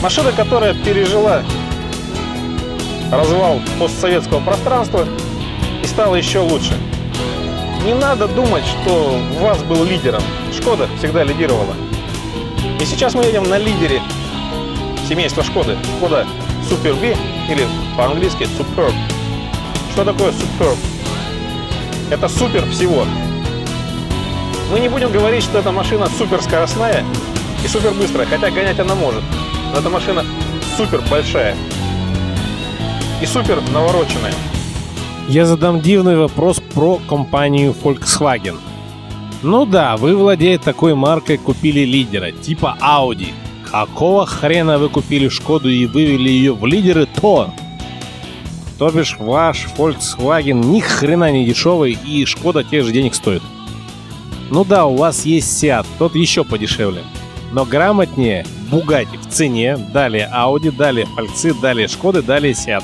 Машина, которая пережила развал постсоветского пространства и стала еще лучше. Не надо думать, что ВАЗ был лидером. Шкода всегда лидировала. И сейчас мы едем на лидере семейства Шкоды. Шкода Super B, или по-английски Superb. Что такое Superb? Это супер всего. Мы не будем говорить, что эта машина супер скоростная и супер быстрая, хотя гонять она может. Но эта машина супер большая и супер навороченная. Я задам дивный вопрос про компанию Volkswagen. Ну да, вы, владея такой маркой, купили лидера, типа Audi. Какого хрена вы купили Шкоду и вывели ее в лидеры, то бишь ваш Volkswagen ни хрена не дешевый и Шкода тех же денег стоит. Ну да, у вас есть Seat, тот еще подешевле. Но грамотнее Bugatti в цене, далее Audi, далее Volksy, далее Шкоды, далее Seat.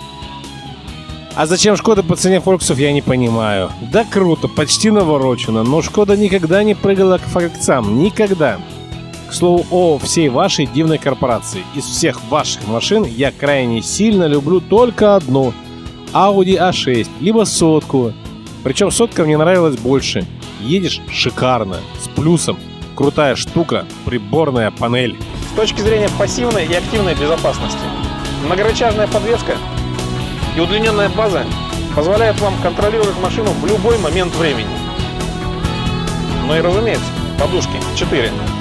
А зачем Шкода по цене Фольксов, я не понимаю. Да круто, почти наворочено, но Шкода никогда не прыгала к Фольксам, никогда. К слову о всей вашей дивной корпорации. Из всех ваших машин я крайне сильно люблю только одну. Audi A6, либо сотку. Причем сотка мне нравилась больше. Едешь шикарно, с плюсом. Крутая штука, приборная панель. С точки зрения пассивной и активной безопасности, многорычажная подвеска и удлиненная база позволяют вам контролировать машину в любой момент времени. Ну и разумеется, подушки 4.